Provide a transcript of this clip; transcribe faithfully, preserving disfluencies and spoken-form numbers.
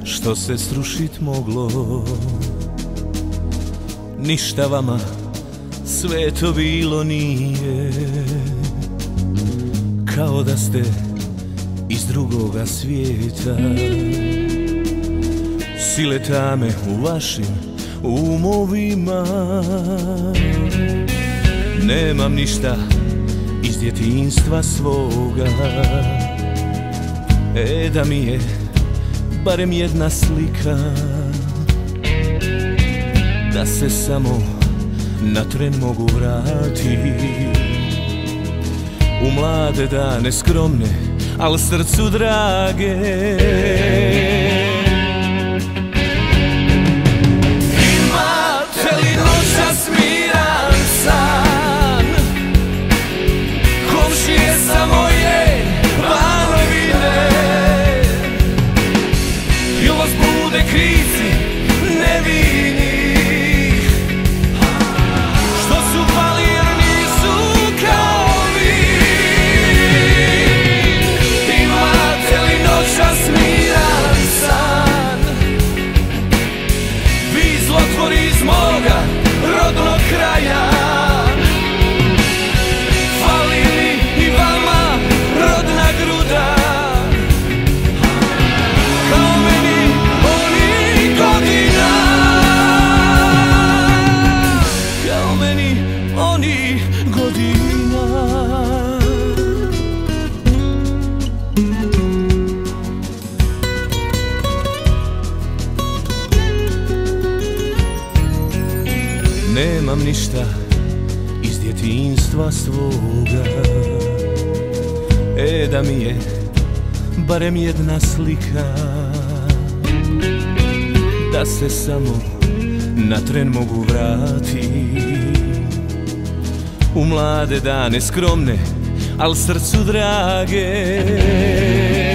što se srušit moglo. Ništa vama sve to bilo nije, kao da ste iz drugoga svijeta. Sile tame u vašim umovima, nemam ništa iz djetinjstva svoga. E da mi je barem jedna slika, da se samo na tren mogu vrati u mlade dane skromne, al srcu drage. Imate li noćas miran san, komšije sa moje Banovine, ili vas bude krizi nevini, što su pali jer nisu kao vi. Imate li noćas miran san, vi zlotvori iz moga rodnog kraja, fali li i vama rodna gruda, kao meni onih godina, kao meni onih godina. Nemam ništa iz djetinjstva svoga, e da mi je barem jedna slika, da se samo na tren mogu vrati u mlade dane skromne, al srcu drage.